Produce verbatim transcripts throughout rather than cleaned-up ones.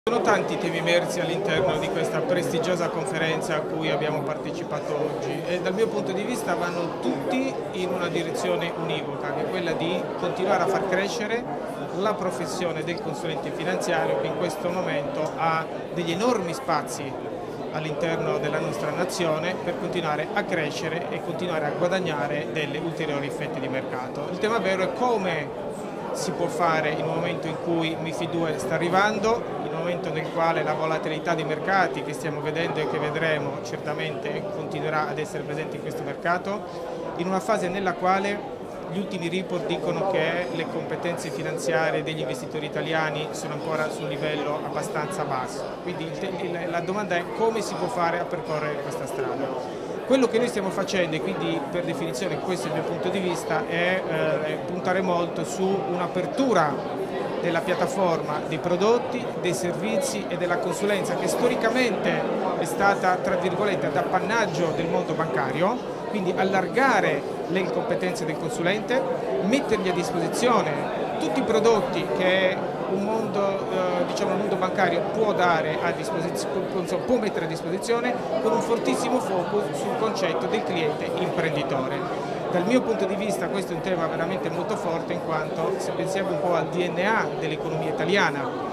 Sono tanti temi emersi all'interno di questa prestigiosa conferenza a cui abbiamo partecipato oggi e dal mio punto di vista vanno tutti in una direzione univoca, che è quella di continuare a far crescere la professione del consulente finanziario, che in questo momento ha degli enormi spazi all'interno della nostra nazione per continuare a crescere e continuare a guadagnare delle ulteriori fette di mercato. Il tema vero è come si può fare in un momento in cui MiFID due sta arrivando, in un momento nel quale la volatilità dei mercati che stiamo vedendo e che vedremo certamente continuerà ad essere presente in questo mercato, in una fase nella quale gli ultimi report dicono che le competenze finanziarie degli investitori italiani sono ancora su un livello abbastanza basso. Quindi la domanda è come si può fare a percorrere questa strada. Quello che noi stiamo facendo, e quindi per definizione questo è il mio punto di vista, è eh, puntare molto su un'apertura della piattaforma dei prodotti, dei servizi e della consulenza che storicamente è stata, tra virgolette, ad appannaggio del mondo bancario, quindi allargare le competenze del consulente, mettergli a disposizione tutti i prodotti che un mondo, eh, diciamo, il mondo bancario può dare a disposizione, può mettere a disposizione, con un fortissimo focus sul concetto del cliente imprenditore. Dal mio punto di vista questo è un tema veramente molto forte, in quanto se pensiamo un po' al D N A dell'economia italiana,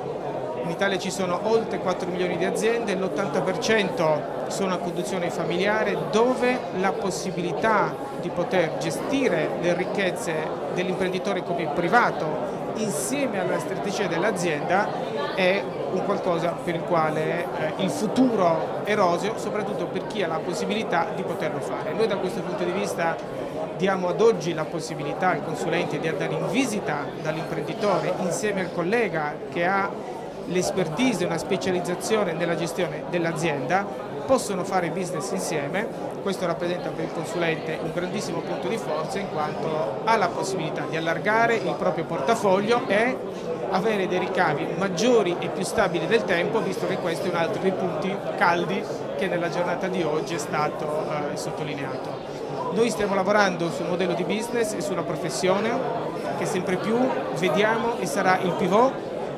in Italia ci sono oltre quattro milioni di aziende, l'ottanta per cento sono a conduzione familiare, dove la possibilità di poter gestire le ricchezze dell'imprenditore come privato insieme alla strategia dell'azienda è un qualcosa per il quale eh, il futuro è roseo, soprattutto per chi ha la possibilità di poterlo fare. Noi da questo punto di vista diamo ad oggi la possibilità al consulente di andare in visita dall'imprenditore insieme al collega che ha l'espertise e una specializzazione nella gestione dell'azienda, possono fare business insieme. Questo rappresenta per il consulente un grandissimo punto di forza, in quanto ha la possibilità di allargare il proprio portafoglio e avere dei ricavi maggiori e più stabili del tempo, visto che questo è un altro dei punti caldi che nella giornata di oggi è stato eh, sottolineato. Noi stiamo lavorando su un modello di business e su una professione che sempre più vediamo e sarà il pivot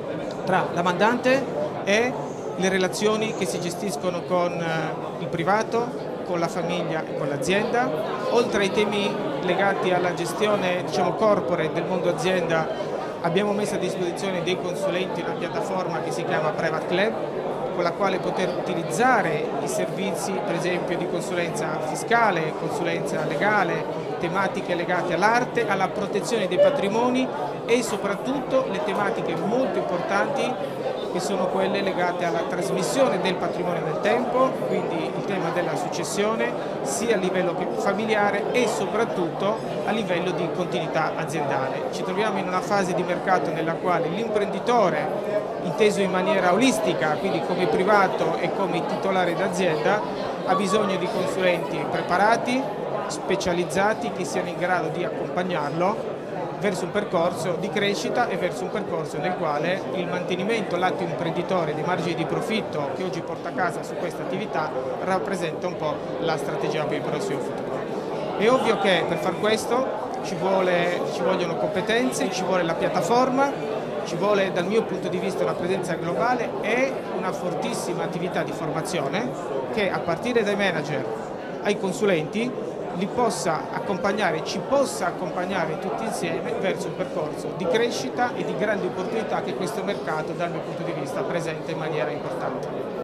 tra la mandante e le relazioni che si gestiscono con il privato, con la famiglia e con l'azienda. Oltre ai temi legati alla gestione, diciamo, corporate del mondo azienda, abbiamo messo a disposizione dei consulenti una piattaforma che si chiama Private Club, con la quale poter utilizzare i servizi, per esempio, di consulenza fiscale, consulenza legale, tematiche legate all'arte, alla protezione dei patrimoni e soprattutto le tematiche molto importanti che sono quelle legate alla trasmissione del patrimonio nel tempo, quindi il tema della successione sia a livello familiare e soprattutto a livello di continuità aziendale. Ci troviamo in una fase di mercato nella quale l'imprenditore, inteso in maniera olistica, quindi come privato e come titolare d'azienda, ha bisogno di consulenti preparati, specializzati, che siano in grado di accompagnarlo verso un percorso di crescita e verso un percorso nel quale il mantenimento lato imprenditore dei margini di profitto che oggi porta a casa su questa attività rappresenta un po' la strategia per il prossimo futuro. È ovvio che per far questo ci, vuole, ci vogliono competenze, ci vuole la piattaforma, ci vuole dal mio punto di vista una presenza globale e una fortissima attività di formazione che, a partire dai manager ai consulenti, li possa accompagnare, ci possa accompagnare tutti insieme verso un percorso di crescita e di grandi opportunità che questo mercato, dal mio punto di vista, presenta in maniera importante.